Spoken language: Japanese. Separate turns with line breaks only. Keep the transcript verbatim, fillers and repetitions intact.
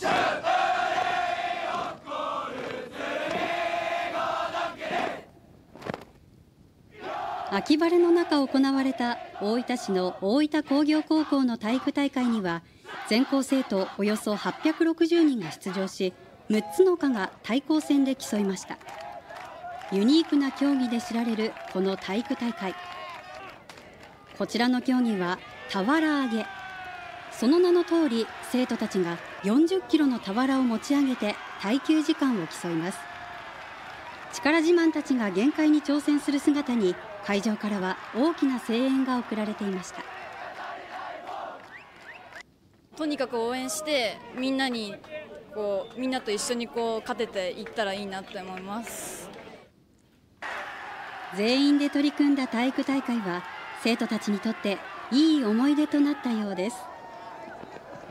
秋晴れの中行われた大分市の大分工業高校の体育大会には、全校生徒およそはっぴゃくろくじゅうにんが出場し、むっつの科が対抗戦で競いました。ユニークな競技で知られるこの体育大会。こちらの競技は俵上げ。その名の通り、生徒たちがよんじゅっキロの俵を持ち上げて耐久時間を競います。力自慢たちが限界に挑戦する姿に、会場からは大きな声援が送られていました。
とにかく応援してみんなにこうみんなと一緒にこう勝てていったらいいなって思います。
全員で取り組んだ体育大会は生徒たちにとっていい思い出となったようです。